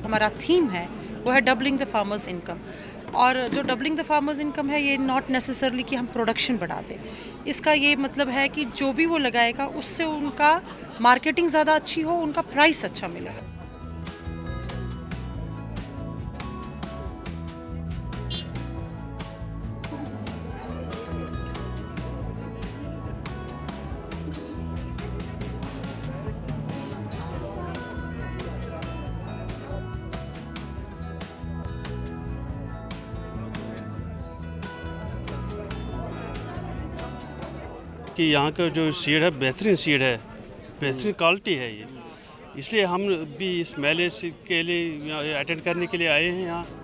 हमारा थीम है वो है डबलिंग द फार्मर्स इनकम। और जो डबलिंग द फार्मर्स इनकम है ये नॉट नेसेसरली कि हम प्रोडक्शन बढ़ा दें, इसका ये मतलब है कि जो भी वो लगाएगा उससे उनका मार्केटिंग ज़्यादा अच्छी हो, उनका प्राइस अच्छा मिले। कि यहाँ का जो सीड है बेहतरीन सीड है, बेहतरीन क्वालिटी है ये, इसलिए हम भी इस मेले के लिए अटेंड करने के लिए आए हैं यहाँ।